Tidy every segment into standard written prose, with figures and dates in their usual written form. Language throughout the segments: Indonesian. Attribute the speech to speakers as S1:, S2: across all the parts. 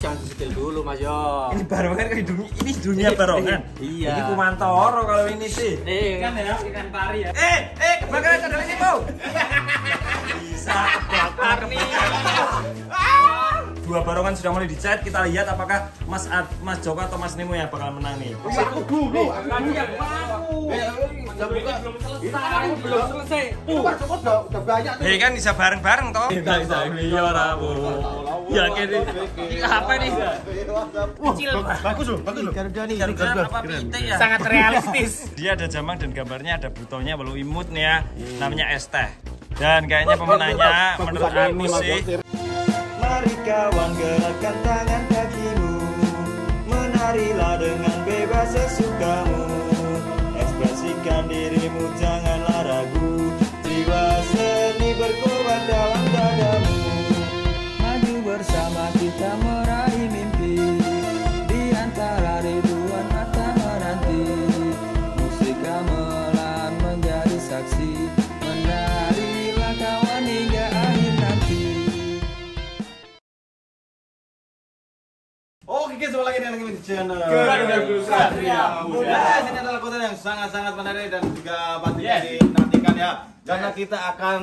S1: jangan disetel dulu Mas Yo.
S2: Ini barongan kayak dunia barongan.
S1: Iya.
S2: Ini Kumantoro kalau ini sih.
S1: Ikan ya, ikan pari ya.
S2: Kebakaran sandal ini mau. Bisa kebakar nih. Dua barongan sudah mulai dicet, kita lihat apakah Mas Joko atau Mas Nemo yang bakal menang nih.
S1: Aku dulu. Kamu yang mau. Belum selesai. Mas Joko udah banyak tuh.
S2: Kan bisa bareng-bareng toh. Bisa iya rabu. Ya kene. Apa nih? Kecil. Bagus loh. Garuda apa pitik ya? Sangat realistis. Dia ada jamang dan gambarnya ada butonya walau imut nih ya. Namanya es teh. Dan kayaknya pemenangnya menurut aku sih. Mari kawan gerakkan tangan kakimu, menarilah dengan bebas sesukamu, ekspresikan dirimu janganlah ragu, jiwa seni berkorban dalam dadamu, maju bersama kita meraih mimpi, di antara ribuan mata menanti, musik gamelan menjadi saksi, menarilah kawan hingga akhir nanti.
S3: Oke guys, kembali lagi dengan kami di channel
S1: Satria Muda.
S3: Ini adalah konten yang sangat-sangat menarik dan juga pasti dinantikan ya. Karena kita akan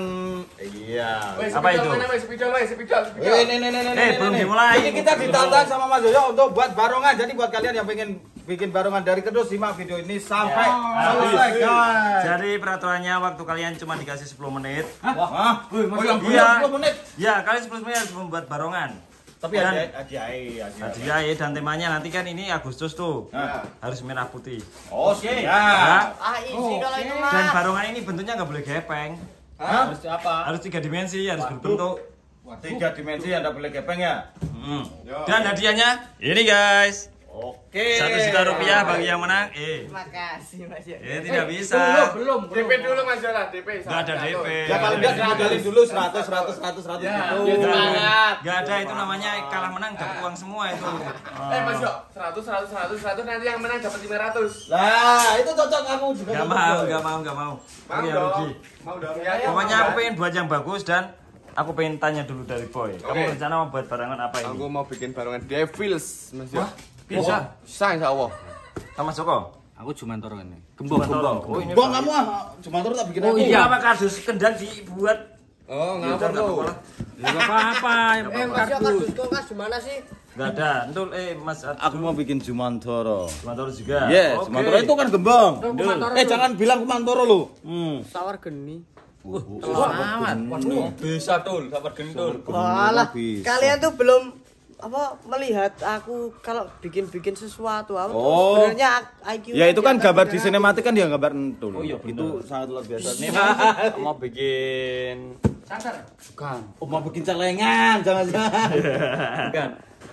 S2: Apa itu?
S1: Spidol.
S3: belum
S2: dimulai.
S3: Ini kita ditantang sama Mas Yoyo untuk buat barongan. Jadi buat kalian yang pengen bikin barongan dari kedus, simak video ini sampai selesai guys.
S2: Jadi peraturannya waktu kalian cuma dikasih 10 menit.
S3: Wah,
S2: Iya.
S3: 10 menit.
S2: Ya, kalian 10 menit harus membuat barongan.
S3: Tapi
S2: Dan-
S3: hadiah.
S2: Ya, dan temanya nanti kan ini Agustus tuh. Harus merah putih.
S3: Oke.
S2: Ya.
S4: Isi kalau itu mah.
S2: Dan barongan ini bentuknya nggak boleh gepeng.
S1: Harus apa?
S2: Harus 3 dimensi, harus berbentuk.
S3: 3 dimensi Anda boleh gepeng ya.
S2: Dan hadiahnya ini guys.
S3: Oke.
S2: 1 juta rupiah bagi yang menang.
S4: Terima kasih Mas Yo.
S2: Tidak bisa.
S1: Belum.
S5: DP dulu Mas Yola, DP.
S2: Nggak ada DP.
S3: Ya paling enggak diadalin dulu 100 gitu.
S2: Nggak ada, itu namanya kalah menang dapat uang semua itu.
S5: Mas Yo, 100 nanti yang menang dapat 500.
S3: Lah, itu cocok kamu juga.
S2: Nggak mau.
S5: Mau
S2: Oke,
S5: dong.
S2: rugi.
S5: Mau dong ya.
S2: Pokoknya aku pengen buat yang bagus dan aku pengen tanya dulu dari Boy. Kamu rencana mau buat barangan apa ini?
S5: Aku mau bikin barongan Devils, Mas Yo.
S2: Bisa.
S5: Bisa insyaallah.
S2: Sama Joko?
S1: Aku Jumantoro ini.
S2: Gembong. Oh, ini
S3: Bang kamu cuma terus tak bikin
S1: Oh,
S3: aku.
S1: iya.
S2: apa kardus kendang dibuat?
S5: Oh, ngawur lo.
S1: Enggak apa-apa.
S4: Mas Yo kardus kulkas gimana sih?
S2: Enggak ada. Entul Mas
S3: Aku mau bikin Jumantoro.
S2: Jumantoro juga.
S3: Yes,
S2: Oke.
S3: Jumantoro itu kan gembong.
S1: Jumantoro.
S3: Jangan bilang Kumantoro lo.
S4: Sawar geni.
S1: Selamat.
S5: Bisa tul, sabar gendul.
S4: Walah, kalian tuh belum melihat aku kalau bikin sesuatu. Aku tuh sebenarnya IQ.
S3: Ya itu kan gambar di sinematik kan dia gambar entul.
S2: Oh iya,
S3: Itu sangat luar biasa.
S5: Ini mau bikin
S3: Bukan. Oh, mau bikin celengan, jangan-jangan.
S5: bukan.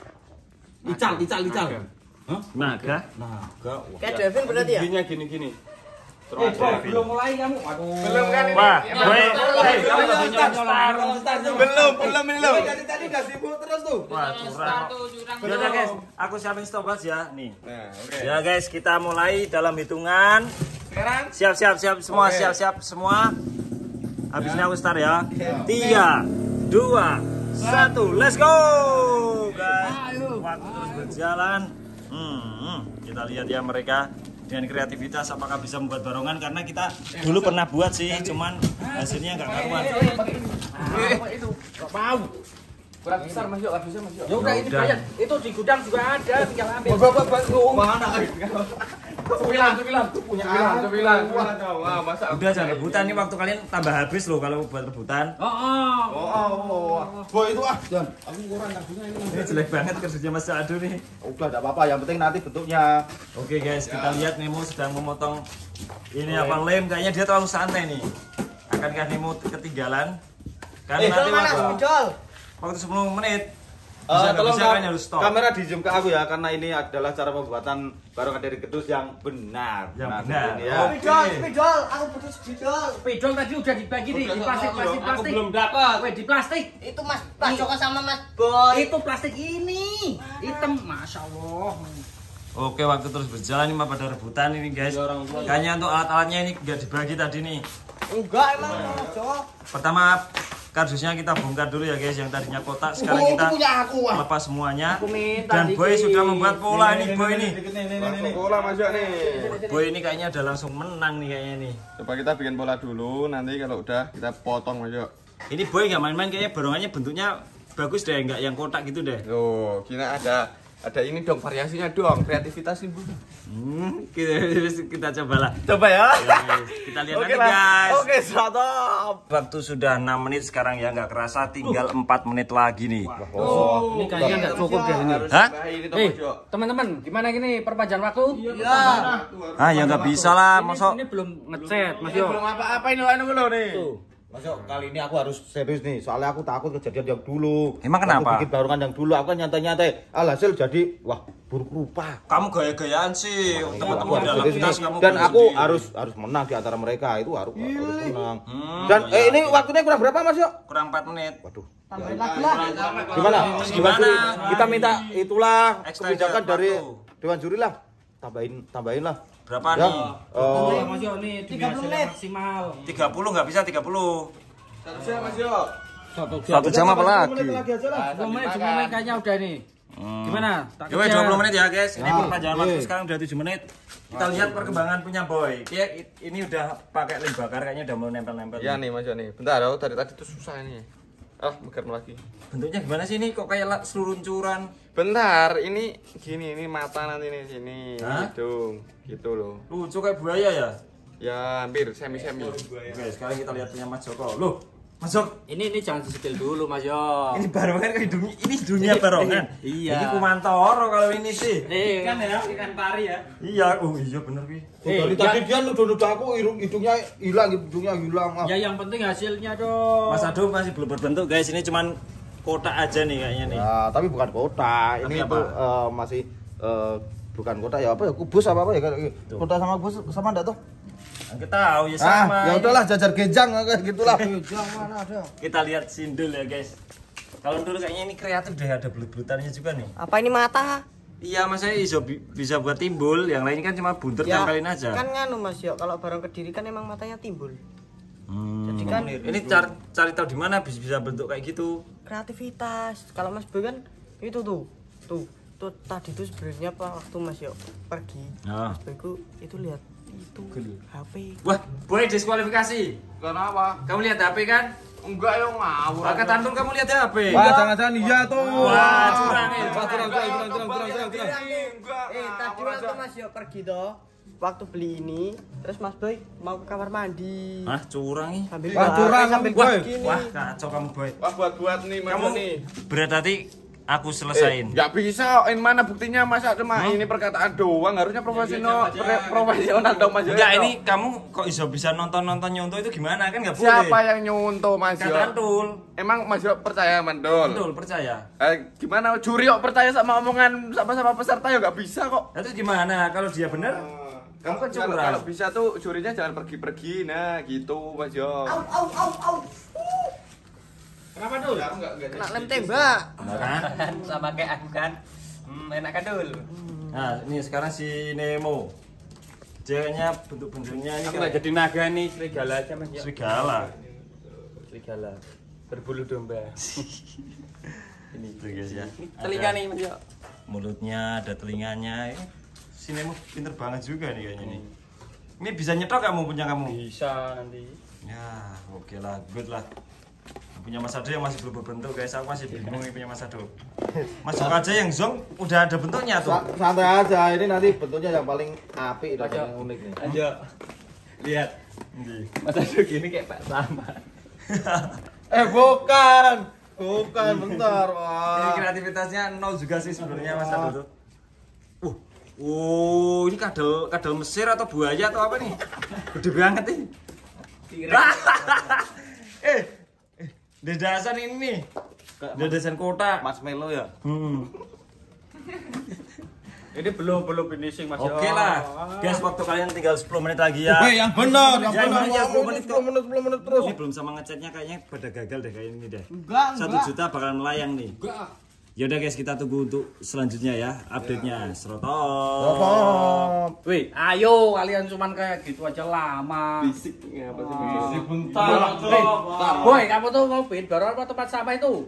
S3: Ical.
S2: Naga.
S3: Naga.
S4: Kayak Devin berarti ya?
S5: Gini.
S3: Belum mulai kamu. Aduh.
S5: Belum kan ini?
S2: Wah,
S5: Ya,
S2: Boy. Kamu
S3: Belum,
S2: nyolong.
S3: Belum ini loh. Tadi udah sibuk terus tuh.
S2: Wah, curang. Yaudah guys, aku siapin stopwatch ya. Nih.
S5: Nah, oke.
S2: Ya guys, kita mulai dalam hitungan.
S5: Sekarang
S2: Siap semua,
S5: Oke.
S2: siap semua. Habis ini aku start ya. 3, 2, 1, let's go guys. Waktu terus berjalan. Kita lihat ya mereka dengan kreativitas apakah bisa membuat barongan, karena kita dulu pernah buat sih, cuman hasilnya nggak karuan.
S5: kurang besar Mas Yo, habisnya Mas Yo.
S1: Ya udah ini
S2: Udah.
S1: banyak. Itu di gudang juga ada, tinggal ambil.
S3: Mana?
S5: Cepilan. Wah, masa
S2: Udah jangan rebutan, ini waktu kalian tambah habis loh kalau buat rebutan.
S3: Boy itu jangan. Aku kurang ngasihnya ini.
S2: Ini jelek banget kerjanya Mas Adu nih.
S3: Udah enggak apa-apa, yang penting nanti bentuknya.
S2: Oke guys, kita lihat Nemo sedang memotong ini apa lem, kayaknya dia terlalu santai nih. Akankah Nemo ketinggalan? Karena nanti waktu 10 menit bisa
S3: Tolong
S2: bisa kan harus stop.
S3: kamera di zoom ke aku ya, karena ini adalah cara pembuatan barongan dari kedus yang benar.
S2: Yang
S3: Nah,
S2: benar.
S3: ini ya.
S4: Spidol, aku butuh spidol.
S1: Spidol tadi udah dibagi di plastik.
S5: Aku belum dapat.
S1: Weh, di plastik.
S4: Itu Mas Joko sama Mas Boy.
S1: Itu plastik ini. Hitam, Masya Allah.
S2: Oke, waktu terus berjalan ini mah pada rebutan ini guys. Kayaknya untuk alat-alatnya ini nggak dibagi tadi nih.
S4: Enggak emang Mas Joko.
S2: Pertama kardusnya kita bongkar dulu ya guys, yang tadinya kotak sekarang kita lepas semuanya. Dan Boy sudah membuat pola ini, Boy ini.
S5: Pola masuk nih.
S2: Boy ini kayaknya udah langsung menang nih kayaknya nih.
S5: Coba kita bikin pola dulu, nanti kalau udah kita potong masuk.
S2: Ini Boy nggak main-main kayaknya, barongannya bentuknya bagus deh, nggak yang kotak gitu deh.
S5: Loh, kini ada ini dong, variasinya dong, kreativitas ini.
S2: Kita cobalah.
S5: Coba ya.
S2: Kita lihat nanti guys.
S5: Oke, stop.
S2: Waktu sudah 6 menit sekarang ya, nggak kerasa tinggal 4 menit lagi nih.
S1: Ini kayaknya nggak cukup deh ini.
S2: Hah?
S1: Teman-teman, gimana gini perpanjangan waktu?
S4: Iya.
S2: Ah ya nggak bisa lah, masa
S1: Ini belum ngecat, Mas Yo.
S5: Belum apa-apa ini lo nih.
S3: Masuk kali ini aku harus serius nih, soalnya aku takut kejadian yang dulu.
S2: Emang kenapa?
S3: Aku bikin barongan yang dulu, aku kan nyantai-nyantai. Alhasil jadi, wah buruk rupa.
S2: kamu gaya-gayaan sih, teman-teman dalam
S3: Serius
S2: kelas
S3: nih.
S2: kamu.
S3: Dan
S2: beli
S3: aku
S2: sendiri.
S3: harus menang di antara mereka, itu harus menang. Dan ini waktunya kurang berapa Mas Yo?
S2: Kurang 4 menit.
S3: Waduh.
S4: Tambahin lagi lah.
S3: Gimana?
S2: Gimana?
S3: Kita minta itulah
S2: Extender
S3: kebijakan dari
S2: waktu.
S3: Dewan Juri lah. Tambahin lah.
S2: Berapa
S3: Ya,
S2: nih?
S1: Mas Yo nih
S4: 30 menit.
S1: maksimal.
S2: 30 nggak bisa 30.
S5: Satu Mas Yo.
S2: 1 jam apa lagi?
S1: 20 menit kayaknya udah nih. Gimana? Tak
S2: Yowes,
S1: kejar.
S2: 20 menit ya guys. Ini perpanjangan waktu
S3: oke.
S2: sekarang udah 7 menit. Kita lihat perkembangan punya Boy. Ini udah pakai lem bakar, kayaknya udah mau nempel-nempel.
S5: Iya nih Mas Yo nih. Bentar, dari tadi tuh susah ini. Megar lagi.
S2: Bentuknya gimana sih ini? Kok kayak seluruncuran?
S5: Bentar, ini gini, ini mata nanti nih sini,
S2: Hah?
S5: hidung, gitu loh.
S2: Lucu kayak buaya ya?
S5: Ya hampir semi-semi.
S2: Oke, sekarang kita lihat punya Mas Joko. Loh, Mas Joko,
S1: Ini jangan disetil dulu Mas Yo.
S2: ini barongan kayak hidungnya, ini hidungnya barongan.
S1: Iya.
S2: Ini kumantoro kalau ini sih.
S1: Ikan ya, ikan pari ya.
S2: Iya, oh iya bener Pi.
S3: Dari tadi dia nuduh-nuduh aku hidungnya hilang. Ah.
S1: Ya yang penting hasilnya dong.
S2: Mas Ado masih belum berbentuk guys, ini cuman kotak aja nih kayaknya nih.
S3: Ya, tapi bukan kota.
S2: Tapi
S3: Ini
S2: apa?
S3: tuh masih bukan kota ya apa ya? Kubus apa ya? Kota sama kubus sama enggak tuh?
S2: Kita tahu ya sama.
S3: Ya udahlah jajar gejang kayak gitulah.
S4: Gejang mana ada?
S2: Kita lihat sindul ya guys. Kalau dulu kayaknya ini kreatif deh, ada belut-belutannya juga nih.
S4: Apa ini mata?
S2: Iya, Mas saya bisa buat timbul, yang lain kan cuma buntut
S4: Ya,
S2: tempelin aja.
S4: kan nganu Mas Yo, kalau barang Kediri kan emang matanya timbul. Jadi kan
S2: Ini cari tahu di mana bisa bentuk kayak gitu.
S4: kreativitas. Kalau Mas Boy kan itu tuh tadi tuh sebenarnya waktu Mas Yo pergi.
S2: Nah.
S4: Mas Boy itu lihat itu HP.
S2: Wah, boleh diskualifikasi.
S5: Kenapa?
S2: Kamu lihat HP kan?
S5: Enggak ya ngawur.
S2: Pakai tandul kamu lihat HP.
S3: Wah, jangan-jangan iya tuh.
S2: Wah, curang ya.
S4: Tadi waktu Mas Yo pergi toh, waktu beli ini, terus Mas Boy mau ke kamar mandi.
S2: Hah, curang nih.
S4: Sambil
S3: Wah, curang
S4: sambil
S3: kamu, Boy.
S4: gini.
S2: Wah, kacau kamu, Boy.
S5: Wah buat nih Mas
S2: Kamu
S5: nih.
S2: berarti aku selesain.
S5: Nggak bisa, ini mana buktinya masa cuma ini perkataan doang, harusnya profesional dong Mas.
S2: Enggak, ini kamu kok bisa nonton nyontoh itu gimana? Kan nggak boleh.
S5: Siapa yang nyuntuh Mas Yo?
S2: Tandul.
S5: Emang Mas Yo percaya mandol?
S2: Tandul percaya.
S5: Gimana juri kok percaya sama omongan sama peserta ya nggak bisa kok.
S2: Nah, itu gimana? Kalau dia benar, kamu kan curang.
S5: Kalau bisa tuh jurinya jangan pergi-pergi, nah gitu Mas Yo.
S4: Au.
S1: Kenapa dulu?
S4: Kena lem tembak.
S2: Benar kan?
S1: Sama kayak aku kan. Enak kan dulu.
S2: Nah, ini sekarang si Nemo. Ceweknya bentuk-bentuknya ini
S1: Aku nggak jadi naga nih, serigala aja Mas Yo.
S2: serigala.
S1: Serigala berbulu domba.
S2: Ini tuh guys ya.
S1: Telinga
S2: Ada
S1: nih Mas Yo.
S2: mulutnya, ada telinganya. Si Nemo pinter banget juga nih kayaknya nih. Ini bisa nyetok kamu punya kamu?
S1: Bisa nanti.
S2: Ya, oke lah, good lah. Punya Mas Ado yang masih belum berbentuk guys, aku masih bingung nih punya Mas Ado. Mas Joko aja yang zong udah ada bentuknya tuh.
S3: Santai aja, ini nanti bentuknya yang paling apik dan paling unik nih.
S1: Ayo. Lihat. Mas Ado gini kayak Pak Slamet.
S3: Bukan, bentar.
S2: Ini
S3: Wah.
S2: kreativitasnya nol juga sih sebenarnya Mas Ado tuh. Ini kadal Mesir atau buaya atau apa nih? Gede banget nih. Dedasan ini nih. Dedasan kotak.
S3: Marshmallow ya?
S1: Ini belum finishing Mas Yo.
S2: Oke lah. Guys, waktu kalian tinggal 10 menit lagi ya.
S3: Yang benar,
S2: Ya, ya, 10 menit kok.
S3: 10 menit terus.
S2: Ini belum sama ngecatnya kayaknya pada gagal deh kayak ini deh.
S4: Enggak.
S2: 1 juta bakalan melayang nih. Yaudah guys, kita tunggu untuk selanjutnya ya, update-nya. Serotop.
S6: Wih, ayo kalian cuman kayak gitu aja lama.
S5: Fisik apa sih?
S3: Fisik bentar.
S6: Boy, kamu tuh mau pin baru apa tempat sampah itu?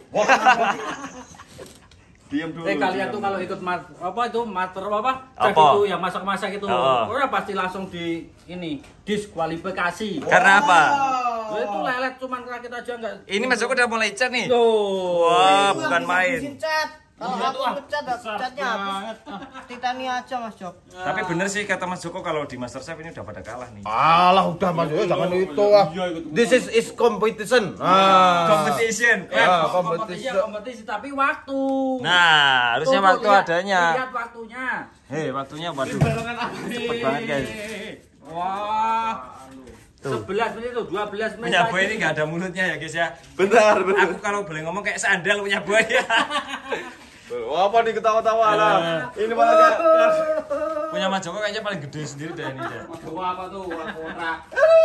S5: Diam dulu.
S6: Kalian tuh kalau ikut master apa?
S2: Apa?
S6: Cek itu yang masak-masak itu.
S2: Oh.
S6: Udah pasti langsung di diskualifikasi.
S2: Karena apa?
S6: Loh, itu lelet cuman rakit aja enggak.
S2: Ini Mas Joko udah mulai cat nih.
S6: Tuh.
S2: Wah,
S4: Itu
S2: bukan
S4: yang
S2: main.
S4: bikin cat. Kalau aku ngecat, catnya habis. Titania aja Mas Jok.
S2: Tapi bener sih kata Mas Joko kalau di Masterchef ini udah pada kalah nih.
S3: Alah udah Mas Yoyo jangan itu ah. This is competition.
S2: Competition.
S6: Kompetisi tapi waktu.
S2: Nah, harusnya
S6: Tuh,
S2: waktu
S6: lihat,
S2: adanya.
S6: Lihat waktunya.
S2: Hei, waktunya waduh. Cepet banget guys.
S6: Wah. 11 menit tuh, 12 menit.
S2: Punya boy ini nggak ada mulutnya ya guys ya.
S5: Benar.
S2: Aku kalau boleh ngomong kayak sandal punya boy ya.
S5: Wah, apa nih ketawa-tawa lah. Ini malah kayak
S2: Punya Mas Joko kayaknya paling gede sendiri deh ini deh.
S6: Gua apa tuh? Kontrak.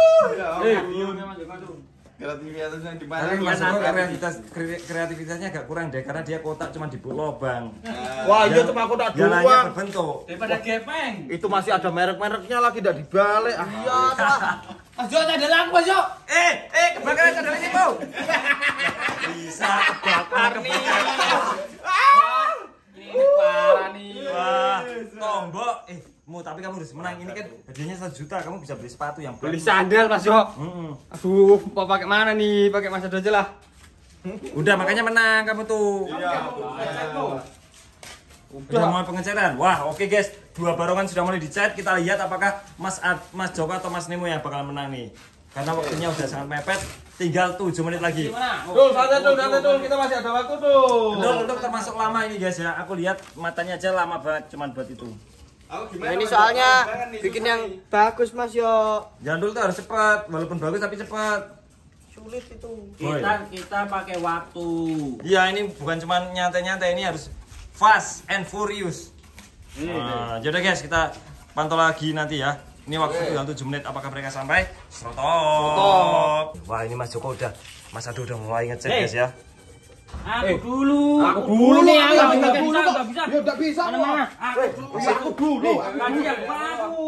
S5: kreativitasnya di mana?
S2: Tapi Mas Joko kreativitasnya agak kurang deh karena dia kotak cuma di lubang.
S3: Wah iya cuma aku tak
S2: Jalannya
S3: doang.
S2: berbentuk.
S6: Daripada gepeng.
S3: Itu masih ada merek-mereknya lagi tidak dibalik. Iya.
S6: Mas Jo, ada lampu Mas Jo.
S2: Kebakaran sadar ini, Bau. Bisa kebakar nih.
S6: Ini parah nih.
S2: Wah, tombok. Tapi kamu harus menang. Ini kan hadiahnya 1 juta. Kamu bisa beli sepatu yang
S6: Beli
S2: bagus.
S6: sandal Mas Jo.
S2: Aduh,
S6: Mau pakai mana nih? Pakai Mas aja lah.
S2: udah makanya menang kamu tuh. Udah mulai pengecetan. Wah, oke guys. 2 barongan sudah mulai dicat. Kita lihat apakah Mas Joko atau Mas Nemo yang bakal menang nih. Karena waktunya udah sangat mepet. Tinggal 7 menit lagi.
S3: Tuh, santai tuh, kita masih ada waktu tuh.
S2: Untuk termasuk lama ini guys ya. Aku lihat matanya aja lama banget cuman buat itu.
S4: Nah, ini soalnya bikin yang bagus Mas Yo.
S2: Jandul tuh harus cepat, walaupun bagus tapi cepat.
S4: Sulit itu.
S6: Kita pakai waktu.
S2: Iya, ini bukan cuma nyantai-nyantai, ini harus fast and furious. Nah, jadi guys, kita pantau lagi nanti ya. Ini waktu tinggal 7 menit, apakah mereka sampai? Serotop. Wah, ini Mas Joko udah, Mas Ado udah mulai ngecek guys ya.
S6: Aku dulu nih, enggak bisa.
S3: Ya enggak bisa kok. Aku dulu.
S6: Tadi yang aku.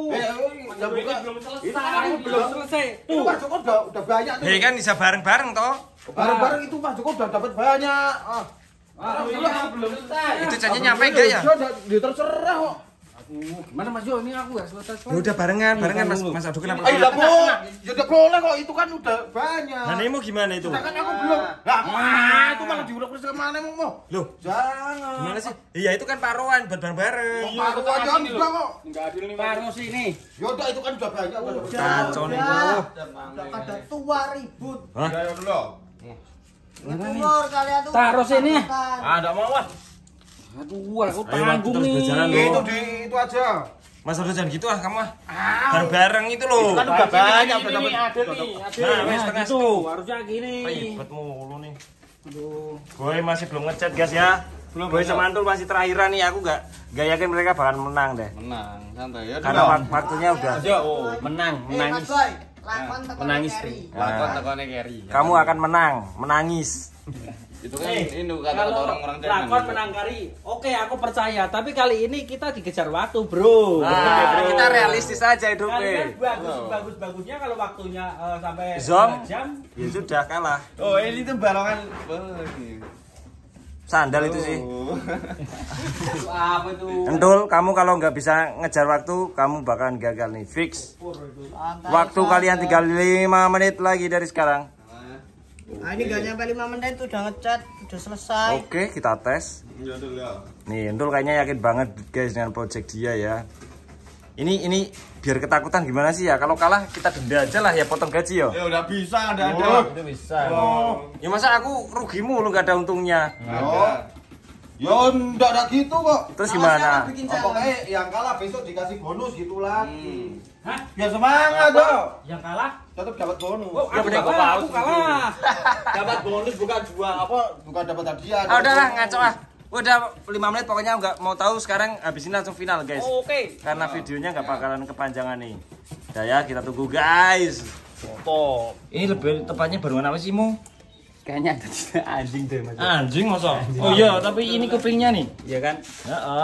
S6: Belum selesai.
S3: Itu Mas Joko udah banyak tuh.
S2: Hei kan bisa bareng-bareng toh?
S3: Bareng-bareng itu Mas Joko udah dapat banyak.
S6: Belum selesai.
S2: Itu caranya nyampe enggak ya?
S3: Dia terserah kok.
S6: Gimana Mas Jo, ini aku ya selesai.
S2: Ya udah barengan Mas Ado kenapa?
S3: Ayo lah, Bu. Ya udah boleh kok, itu kan udah banyak.
S2: Nah, Nemo gimana itu?
S3: Sedangkan aku belum. Lah, itu malah diulang terus kemana mau?
S2: Loh,
S3: Jangan.
S2: gimana sih? Iya, itu kan paruan buat bareng-bareng.
S3: Aku aja enggak kok.
S6: Enggak adil nih Paru sini.
S3: Ya udah itu kan udah banyak.
S2: Kacau nih.
S4: Udah pada tua ribut.
S2: Hah?
S3: Ya dulu.
S4: Umur kalian tuh.
S6: Taruh sini.
S3: Enggak mau, Mas.
S6: Aduh, aku
S2: Ayo,
S6: tanggung
S2: terus
S6: nih.
S2: berjalan,
S3: Itu
S2: loh.
S3: itu aja.
S2: Mas Ado jangan gitu kamu bareng-bareng itu loh.
S3: Kan udah banyak udah
S6: Ini
S3: dapat.
S6: ada nih, ada.
S2: Nah, wes tengah
S6: gitu.
S2: situ.
S6: Harusnya gini.
S2: Ribet mulu nih. Boy masih belum ngechat guys ya. Boy sama Antul masih terakhiran nih. Aku nggak yakin mereka bakal menang deh.
S5: Menang, santai ya.
S2: Karena waktunya udah.
S6: Menang,
S4: Mas
S6: menangis.
S4: Boy, lakon tekan
S6: Menangis
S4: carry.
S5: Lakon tekonnya carry.
S2: Kamu akan menang, menangis.
S5: Itu kan ini kata
S6: Kalau
S5: orang-orang Jerman.
S6: lakon menang kari, oke aku percaya. Tapi kali ini kita dikejar waktu, bro.
S2: Nah, kita realistis aja
S6: Kalian
S2: hidupnya.
S6: bagus-bagusnya kalau waktunya sampai
S2: Zom.
S6: 2 jam.
S2: Ya sudah kalah.
S5: Oh, ini tuh barongan.
S2: Sandal itu sih.
S6: Apa itu?
S2: Entul, kamu kalau nggak bisa ngejar waktu, kamu bakalan gagal nih, fix.
S4: Santai
S2: Waktu
S4: saja.
S2: kalian tinggal 5 menit lagi dari sekarang.
S4: Nah, ini gak nyampe 5 menit tuh udah ngecat, udah selesai.
S2: Oke, kita tes.
S5: Ya dulu ya.
S2: Nih, Entul kayaknya yakin banget guys dengan project dia ya. Ini biar ketakutan gimana sih ya? Kalau kalah kita denda aja lah ya, potong gaji yo.
S5: Ya udah bisa, ada.
S6: Itu bisa.
S2: Ya masa aku rugimu lu nggak ada untungnya.
S3: Ya enggak ada gitu kok.
S2: Terus gimana?
S3: Pokoknya yang kalah besok dikasih bonus gitu lagi.
S6: Hah?
S3: Biar semangat dong.
S6: Yang kalah?
S3: Tetap dapat bonus.
S6: Oh, aku kalah.
S3: Dapat bonus bukan bukan dapat hadiah.
S2: Ah udahlah ngaco ah. Udah 5 menit pokoknya nggak mau tahu sekarang habis ini langsung final guys.
S6: Oke.
S2: Karena videonya nggak bakalan kepanjangan nih. Udah ya kita tunggu guys. Foto. Ini lebih tepatnya barongan apa sih Mo?
S6: Kayaknya ada anjing deh Mas.
S2: Anjing masa? Oh iya, tapi ini kupingnya nih.
S6: Iya kan?
S2: Heeh.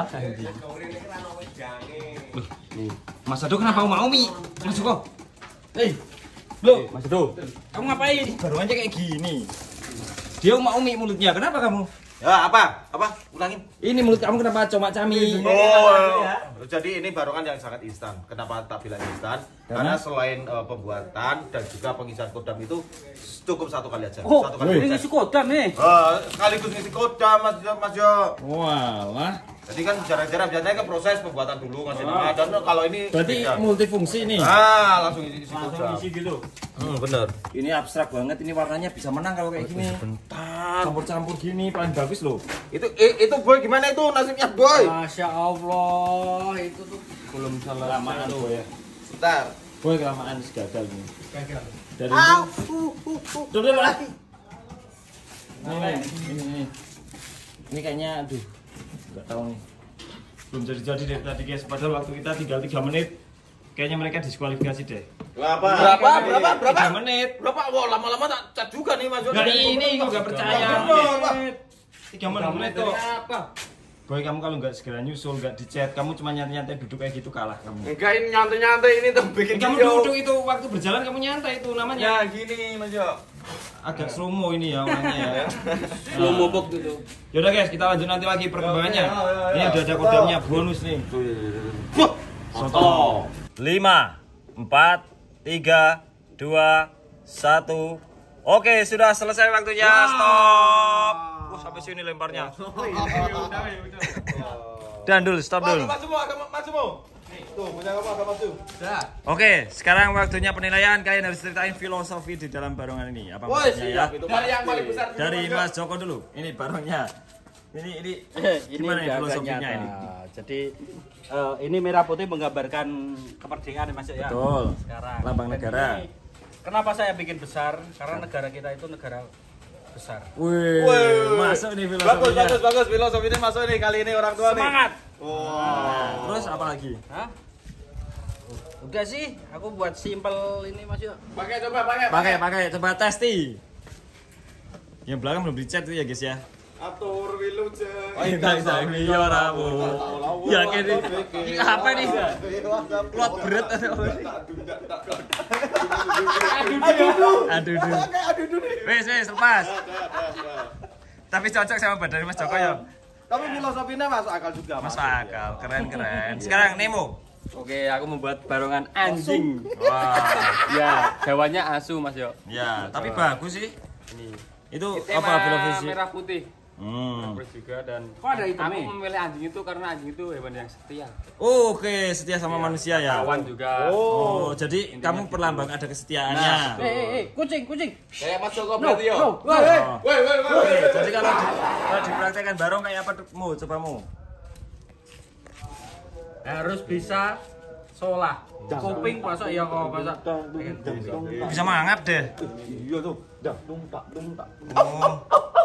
S2: Nih. Mas Ado kenapa mau Mi? Mas Joko. Loh,
S6: Mas Ado.
S2: kamu ngapain? Baru aja kayak gini. Dia mau Mi mulutnya. Kenapa kamu?
S3: Ya apa? Apa? Ulangin.
S2: Ini mulut kamu kenapa coma-cami?
S3: Jadi ini barongan yang sangat instan. Kenapa tak bilang instan? Karena selain pembuatan dan juga pengisian kodam itu cukup 1 kali aja.
S6: Oh,
S3: 1 kali
S6: ini
S3: aja.
S6: si kodam nih.
S3: Sekaligus ngisi kodam Mas Jo.
S2: Walah.
S3: Jadi kan jarang-jarang biasanya kan proses pembuatan dulu ngasih nama. Dan kalau ini
S2: Berarti
S3: beda.
S2: multifungsi nih.
S3: Langsung isi kodam.
S6: gitu.
S3: Bener.
S2: Ini abstrak banget, ini warnanya bisa menang kalau kayak gini. Campur-campur gini paling bagus loh.
S3: Itu boy gimana itu nasibnya boy?
S6: Masya Allah, itu tuh belum
S2: Kelamaan tuh ya.
S3: Bentar.
S2: Boy kelamaan gagal nih.
S6: gagal.
S2: Dari itu. Dulu lagi. Ini. Ini kayaknya aduh. Enggak tahu nih. Belum jadi dari tadi guys. Padahal waktu kita tinggal 3 menit. Kayaknya mereka diskualifikasi deh.
S3: Berapa?
S2: 3 menit.
S3: Berapa? Wah, lama-lama tak cat juga nih Mas Jo.
S2: Nah ini gua gak percaya. 3 menit tuh.
S6: Apa?
S2: Boy kamu kalau nggak segera nyusul, nggak di chat, kamu cuma nyantai-nyantai duduk kayak gitu kalah kamu.
S5: Enggak, ini nyantai-nyantai ini tuh bikin
S2: Kamu
S5: video.
S2: duduk itu waktu berjalan kamu nyantai itu namanya.
S5: Ya gini Mas Jo.
S2: Agak slow mo ini ya orangnya ya.
S6: Belum mobok gitu.
S2: Yaudah guys, kita lanjut nanti lagi perkembangannya. Ini udah ada kodamnya bonus nih. Soto. 5, 4, 3, 2, 1. Oke, sudah selesai waktunya. Stop. Sampai sini lemparnya. Dan dulu, stop dulu.
S3: Tuh, punya kamu agak maju.
S2: Oke, sekarang waktunya penilaian. Kalian harus ceritain filosofi di dalam barongan ini. Apa maksudnya ya?
S5: Dari yang paling besar dulu.
S2: Dari Mas Joko dulu. Ini barongnya. Ini gimana ya filosofinya ini?
S6: Jadi ini merah putih menggambarkan kemerdekaan Mas ya.
S2: Betul.
S6: Sekarang.
S2: Lambang negara.
S6: Ini, kenapa saya bikin besar? Karena negara kita itu negara besar.
S2: Wih, masuk nih
S3: Bagus,
S2: filosofinya.
S3: filosofinya masuk nih kali ini orang tua nih.
S6: Semangat.
S2: Nah, terus apa lagi?
S6: Hah? Udah sih, aku buat simpel ini Mas yo.
S5: Pakai coba, pakai.
S2: Pakai, coba testi. Yang belakang belum dicat tuh ya guys ya.
S5: Atur wiluje.
S2: Kita bisa ramu. Ya kini. Ini apa nih? Plot berat atau apa? Aduh. Wes, lepas. Tapi cocok sama badan Mas Joko ya.
S3: Tapi filosofinya masuk akal juga.
S2: Masuk akal, keren. Sekarang Nemo.
S7: Oke, aku membuat barongan anjing.
S2: Wah.
S7: Ya, hewannya asu, Mas Yo.
S2: Ya, tapi bagus sih.
S7: Ini.
S2: Itu
S7: Tema
S2: apa filosofi?
S7: merah putih.
S2: Terus
S7: juga dan
S6: Kok ada
S7: aku
S6: hitamnya?
S7: memilih anjing itu karena anjing itu hewan yang setia.
S2: Oke, setia sama manusia ya.
S7: Kawan juga.
S2: Oh, jadi kamu perlambang ada kesetiaannya.
S6: Kucing.
S5: Kayak Mas Joko berarti yo.
S2: Oke, jadi kalau dipraktekkan barong kayak apa mu? Coba mu.
S6: Harus bisa sholat. Kuping pasok ya kok pasok.
S2: Bisa mangap deh.
S3: Iya tuh. Dung tak.
S2: Oh.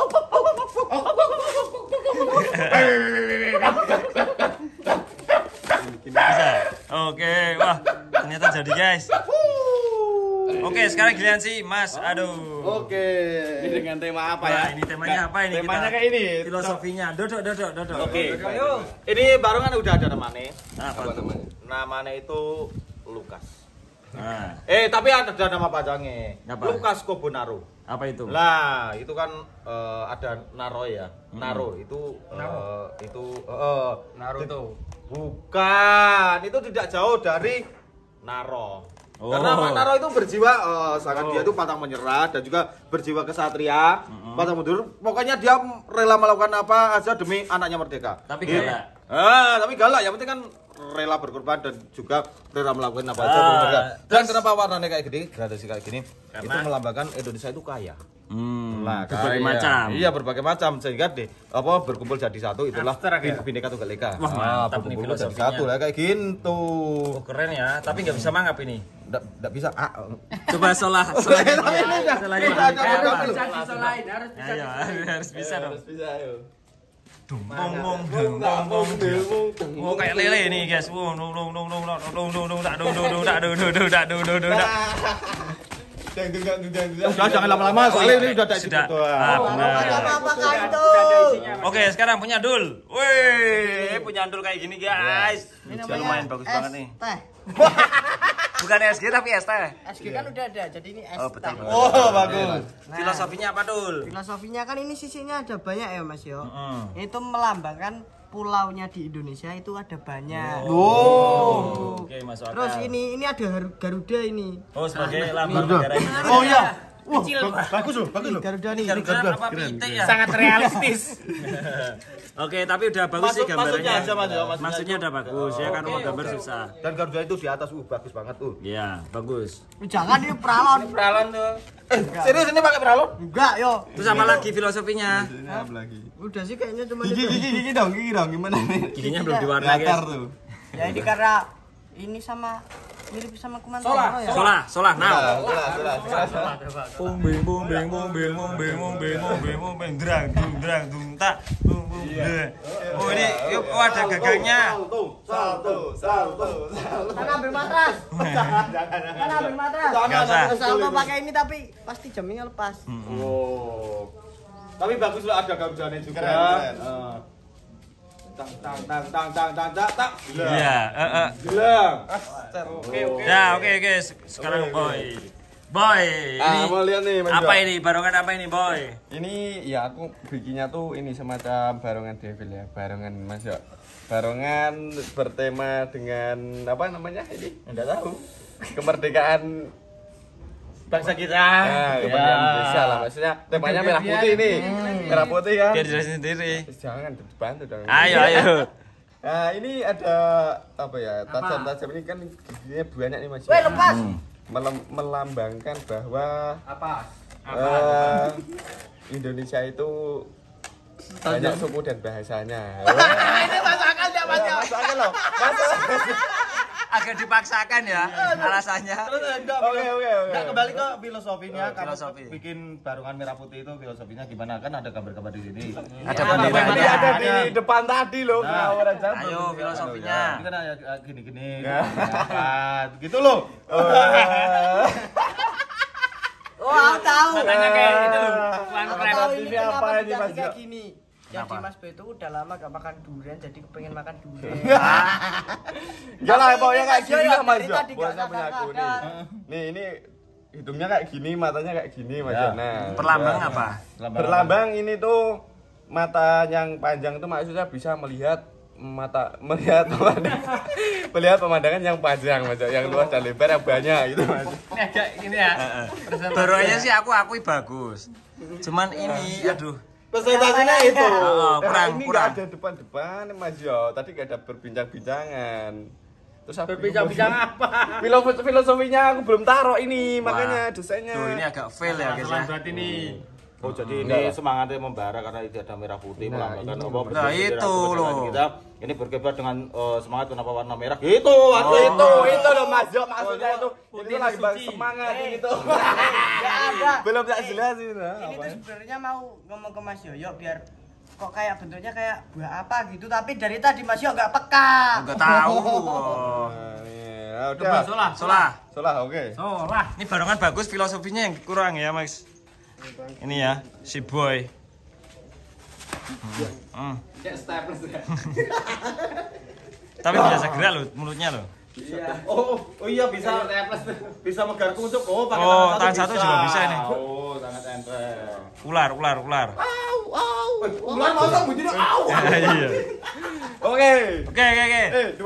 S2: Bisa. Oke, wah ternyata jadi guys. Oke, sekarang giliran sih Mas. Aduh.
S3: Oke.
S5: Ini dengan tema apa ya?
S2: Wah, ini temanya apa ini?
S5: Temanya
S2: kita?
S5: kayak ini.
S2: Filosofinya. Dodok.
S3: Oke. Ini barongan udah ada namanya.
S2: Apa tuh?
S3: Namanya itu Lukas.
S2: Nah,
S3: Tapi ada nama panjangnya.
S2: Apa?
S3: Lukas Kobonaro.
S2: apa itu?
S3: Lah, itu kan ada Naro ya. Naro itu
S6: Naruto.
S3: bukan. Itu tidak jauh dari Naro.
S2: Oh.
S3: Karena Naro itu berjiwa sangat dia itu pantang menyerah dan juga berjiwa kesatria, pantang mundur. Pokoknya dia rela melakukan apa aja demi anaknya merdeka.
S2: Tapi
S3: Gitu.
S2: galak.
S3: Tapi galak. Yang penting kan rela berkorban dan juga rela melakukan apa aja demi mereka. Dan kenapa warnanya kayak gini, gradasi kayak gini? Itu melambangkan Indonesia itu kaya. Nah,
S2: Berbagai
S3: kaya.
S2: macam.
S3: Iya, berbagai macam sehingga berkumpul jadi satu itulah Bhinneka Tunggal Ika.
S2: Wah, mantap nih
S3: berkumpul jadi
S2: filosofinya.
S3: satu lah kayak gitu.
S2: Oh, keren ya, tapi nggak bisa mangap ini.
S3: Nggak bisa.
S2: Coba solah. Ayo, harus bisa dong.
S5: Bisa ayo.
S2: Oh, kayak lele nih guys.
S3: Udah jangan lama-lama soalnya ini udah ada isi
S2: Sudah.
S3: foto.
S4: Apa itu?
S2: Oke, sekarang punya Dul. Wih, punya Dul kayak gini, guys.
S4: Ini
S2: Lumayan bagus banget nih.
S4: Teh.
S2: Bukan SG tapi ST.
S4: SG kan udah ada, jadi ini es
S2: Oh, betul.
S4: teh.
S3: Oh, bagus.
S2: Filosofinya apa, Dul?
S4: Filosofinya kan ini sisinya ada banyak ya Mas yo. Itu melambangkan pulaunya di Indonesia itu ada banyak.
S2: Oke, masuk akal.
S4: Terus ini ada Garuda ini.
S2: Oh, sebagai lambang negara ini.
S3: Oh iya.
S6: Kecil.
S3: Bagus loh.
S4: Garuda nih.
S2: Garuda apa pitik ya?
S6: Sangat realistis.
S2: Oke, tapi udah bagus sih gambarnya.
S3: Maksudnya aja, Mas, ya,
S2: Maksudnya udah bagus ya kan, mau gambar susah.
S3: Dan Garuda itu di atas bagus banget tuh.
S2: Iya, bagus.
S4: Jangan ini pralon.
S6: Pralon tuh.
S3: Serius ini pakai peralon?
S4: Enggak yo.
S2: Terus apa lagi filosofinya?
S4: Udah sih kayaknya cuma
S3: Gigi dong gimana nih?
S2: Giginya belum diwarnai, guys.
S3: tuh.
S4: Ya ini karena ini sama mirip sama Kumantoro ya.
S2: Solah, nah.
S3: Sudah.
S2: Bumbing, drang, dung, tak, bum. Oh ini, ada gagangnya.
S3: Salto.
S4: Kan ambil matras. Kan ambil matras.
S2: Nggak usah.
S4: Salto pakai ini tapi pasti jamnya lepas.
S3: Oh. Tapi bagus loh ada Garudanya juga.
S5: Keren.
S3: Tang.
S2: Iya,
S3: Gelang.
S2: Oke. Sekarang Boy, ini
S5: Mau lihat nih, Mas.
S2: apa ini? Barongan apa ini, Boy?
S5: Ini ya aku bikinnya tuh ini semacam barongan devil ya, barongan Mas Yo. Barongan bertema dengan apa namanya ini?
S3: Enggak tahu.
S5: Kemerdekaan
S6: Bangsa kita.
S5: kemerdekaan Indonesia lah maksudnya. Temanya merah putih nih. Merah putih kan?
S2: Biar jelasin sendiri.
S5: Jangan dibantu dong.
S2: Ayo.
S5: Nah, ini ada apa ya? Tajam-tajam ini kan giginya banyak nih Mas.
S4: Weh lepas.
S5: Melambangkan bahwa
S6: Apa?
S5: Indonesia itu banyak suku dan bahasanya.
S4: Ini masuk akal enggak Mas?
S5: Masuk akal loh.
S2: Agak dipaksakan ya alasannya.
S5: Oke.
S3: Nah, kembali ke filosofinya. Kamu
S2: filosofi.
S3: bikin barongan merah putih itu filosofinya gimana? Kan ada gambar-gambar di sini.
S2: Ada
S5: Ini
S2: bandiranya.
S5: ada di depan tadi loh. Ngawur aja.
S2: Ayo filosofinya.
S3: Ini kan ada gini-gini. Gitu loh.
S4: Oh, aku tahu.
S6: Tanya kayak gitu loh.
S4: Aku
S6: Keren.
S4: tahu ini
S5: Ini apa
S4: kenapa
S5: ini,
S4: dikasih
S5: Mas,
S4: kayak
S5: Yo?
S4: gini. Jadi Mas B itu udah lama gak makan durian, jadi kepengen makan durian.
S5: Enggak lah, pokoknya kayak
S4: Mas
S5: gini
S4: Yo,
S5: lah Mas
S4: dari
S5: Jo.
S4: tadi
S5: Buat
S4: gak
S5: punya aku nih.
S4: sadar.
S5: Nih, ini hidungnya kayak gini, matanya kayak gini Mas Jo. Nah,
S2: Perlambang
S5: ya.
S2: apa?
S5: Berlambang ini tuh mata yang panjang itu maksudnya bisa melihat pemandangan yang panjang Mas Jo, yang luas dan lebar yang banyak gitu Mas.
S6: Ini agak ini ya.
S2: Barongannya sih aku akui bagus. Cuman ini aduh.
S3: Presentasinya itu.
S2: Kurang.
S5: Ini nggak ada depan-depan Mas Jo. Tadi nggak ada berbincang-bincangan. Terus aku
S6: Berbincang apa?
S5: filosofinya aku belum taruh ini, makanya desainnya.
S2: Tuh ini agak fail ya guys ya.
S6: Berarti ini.
S3: Oh jadi ini semangatnya membara karena itu ada merah putih melambangkan apa
S2: Nah, itu loh.
S3: kita ini berkibar dengan semangat kenapa warna merah gitu
S5: Itu loh Mas Jo, maksudnya itu lagi bahas semangat gitu.
S4: Enggak ada.
S5: Belum tak jelasin.
S4: Ini tuh sebenarnya mau ngomong ke Mas Yoyo biar kok kayak bentuknya kayak buah apa gitu, tapi dari tadi Mas Yoyo nggak peka.
S2: Enggak tahu.
S5: Ya udah.
S2: Solah.
S5: Oke.
S2: Ini barongan bagus, filosofinya yang kurang ya, Mas. Ini ya, si Boy. Tapi biasa gerak loh mulutnya loh.
S3: oh iya bisa megar kucuk pakai
S2: Oh, tangan satu juga bisa ini.
S3: oh sangat enteng
S2: Ular.
S3: ular masa bunyinya au
S2: Iya.
S5: Oke.
S2: Oke.
S5: 2,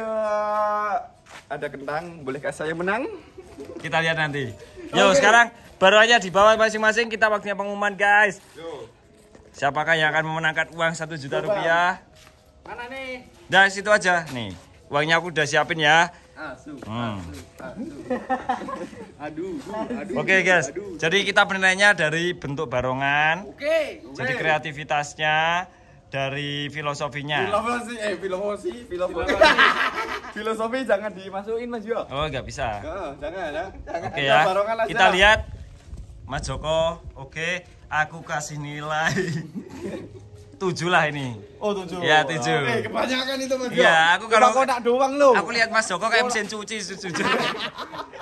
S5: 3. Ada kentang, bolehkah saya menang?
S2: Kita lihat nanti. Yo, sekarang baru aja di bawah masing-masing kita waktunya pengumuman, guys. Siapakah yang akan memenangkan uang 1 juta rupiah?
S6: Mana nih?
S2: Nah, situ aja. Nih, uangnya aku udah siapin ya. Oke, guys. Jadi kita penilaiannya dari bentuk barongan.
S6: Oke.
S2: Jadi kreativitasnya, dari filosofinya.
S5: Filosofi jangan dimasukin Mas Jo.
S2: Oh, nggak bisa.
S5: Jangan ya.
S2: Oke ya. Kita lihat Mas Joko. Oke, aku kasih nilai 7 lah ini.
S3: oh 7
S2: Ya, 7.
S5: Kebanyakan itu Mas Jo.
S2: Iya, aku kalau
S5: kotak doang lo.
S2: aku lihat Mas Joko kayak mesin cuci jujur.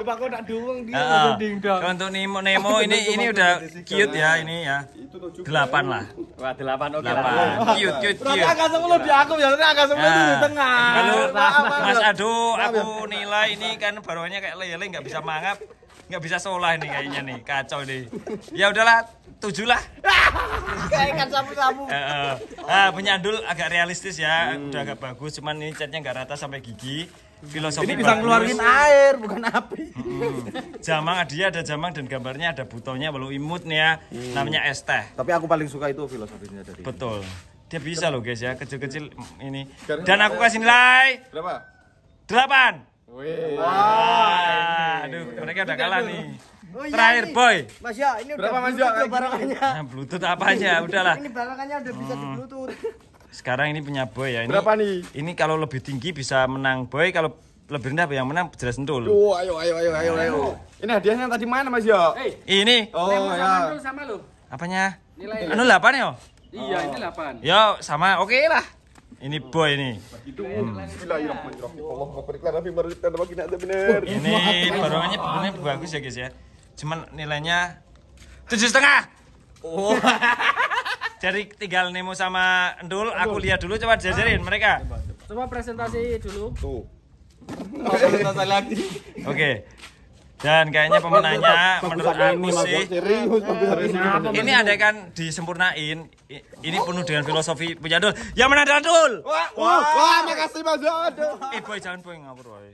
S5: Pak kok tak dukung dia.
S2: Kalau untuk Nemo ini udah cute ya ini ya. 8 lah.
S7: Wah, 8 oke
S2: 8.
S7: lah.
S2: Cute.
S3: Angka 10 di aku biasanya angka 10 itu di tengah.
S2: Kalau Mas Ado aku nilai ini kan baruannya kayak lele nggak bisa mangap, nggak bisa solah nih kayaknya nih, kacau nih. Ya udahlah 7 lah.
S4: Kayak ikan sapu-sapu.
S2: Punya Andul agak realistis ya, udah agak bagus, cuman ini catnya nggak rata sampai gigi. Filosofi
S3: Ini bisa ngeluarin air bukan api.
S2: Jamang dia ada jamang dan gambarnya ada butonya walau imut nih ya. Namanya es teh.
S3: Tapi aku paling suka itu filosofinya dari.
S2: Betul. Dia bisa loh guys ya, kecil-kecil ini. Dan aku kasih nilai
S5: Berapa?
S2: 8.
S5: Wih.
S2: Wah, aduh mereka udah kalah nih.
S4: Oh, iya,
S2: Terakhir
S4: nih.
S2: boy.
S4: Mas ya, ini udah
S5: Berapa, Mas,
S4: Bluetooth
S5: ya?
S4: loh barangannya.
S2: Nah, Bluetooth apanya? Udahlah.
S4: Ini barangannya udah bisa di Bluetooth.
S2: Sekarang ini punya boy ya. Ini,
S5: Berapa nih?
S2: Ini kalau lebih tinggi bisa menang boy, kalau lebih rendah yang menang jelas Ndul.
S5: Ayo. Ini hadiahnya tadi mana Mas Yo?
S2: Ini
S5: Oh
S7: Sama
S5: ya.
S7: Ndul sama lo.
S2: apanya?
S7: Nilai.
S2: Anu 8 ya?
S7: Iya, ini 8.
S2: Yo, sama. Oke lah. Ini boy ini.
S5: Bismillahirrahmanirrahim. Allah beriklan Nabi merupakan bagi nak benar.
S2: Ini barongannya bentuknya bagus ya guys ya. Cuman nilainya 7,5. Oh. Jadi tinggal Nemo sama Ndul, aku lihat dulu coba jajarin mereka.
S6: Coba presentasi dulu.
S5: Tuh.
S3: Selesai lagi.
S2: Oke. Dan kayaknya pemenangnya menurut aku sih ini andai kan disempurnain, ini penuh dengan filosofi punya Ndul. Yang menang adalah Ndul.
S5: Wah, makasih Mas Yo.
S2: Boy jangan boy ngawur boy.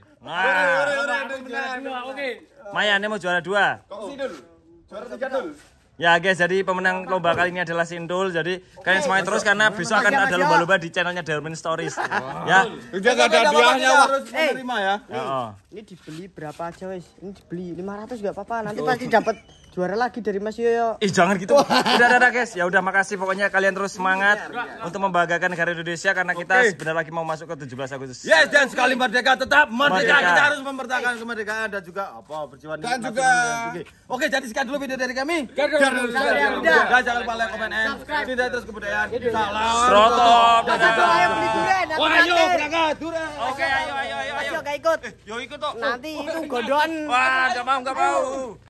S2: Nah,
S6: Oke.
S2: Maya Nemo juara 2.
S5: Kok sih Dul? Juara 3 Dul.
S2: Ya guys, jadi pemenang lomba kali ini adalah Sindul. Jadi kalian semuanya terus karena besok akan ada lomba-lomba di channelnya Darwin Stories. Ya.
S5: Udah enggak ada hadiahnya, Wak.
S3: Harus menerima ya.
S4: Ini dibeli berapa aja wes? Ini dibeli 500 enggak apa-apa. Nanti pasti dapat juara lagi dari Mas Yoyo.
S2: Ih jangan gitu. Udah guys. Ya udah makasih pokoknya kalian terus semangat untuk membanggakan negara Indonesia karena kita sebentar lagi mau masuk ke 17 Agustus.
S3: Yes, dan sekali merdeka tetap merdeka.
S2: Merdeka.
S3: Kita harus mempertahankan kemerdekaan dan juga perjuangan
S5: Dan
S3: nasional
S5: juga.
S3: tinggi. Oke, jadi sekian dulu video dari kami.
S4: Udah.
S3: Dan jangan lupa like, komen, and tidak terus kebudayaan. Salam.
S2: Serotop.
S4: Ayo beli durian.
S3: Wah, ayo berangkat. Dura.
S2: Oke, ayo.
S4: Mas Yo gak ikut.
S2: Yo ikut toh.
S4: Nanti itu gondoan.
S2: Wah, enggak mau.